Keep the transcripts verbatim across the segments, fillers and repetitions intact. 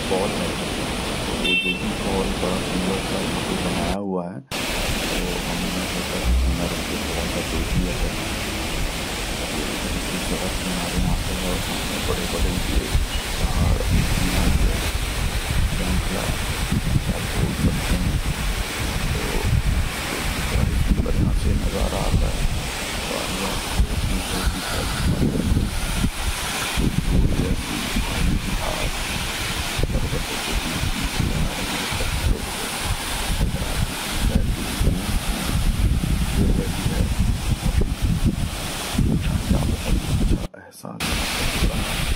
Fall है, तो वो जो भी फॉल बड़ा सुंदर सा बिल्कुल बनाया हुआ है। तो हमने सोचा कि क्यों ना रुक के थोड़ा सा देख लिया जाए। इसी सड़क किनारे यहाँ पे है और सामने बड़े बड़े ये पहाड़ यहाँ पे श्रृंखला आप बोल सकते हैं। तो देखिए बड़ा ही सुंदर यहाँ से नज़ारा आता है। और यहाँ से अपनी छोटी सा फूल जैसी पानी की घास पर्वतों के बीच बीच में आ रही है, पत्थरों से टकराती हुई बहती हुई गिर रही है। ठंडा बहुत अच्छा एहसास हो रहा है।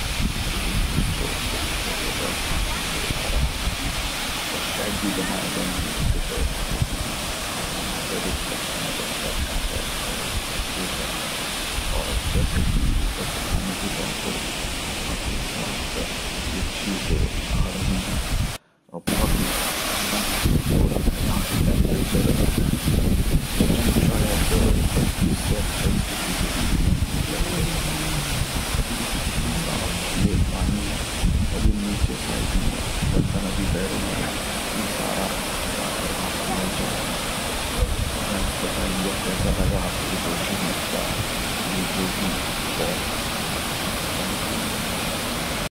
शेड भी बनाए गए हैं जिससे और जैसे कि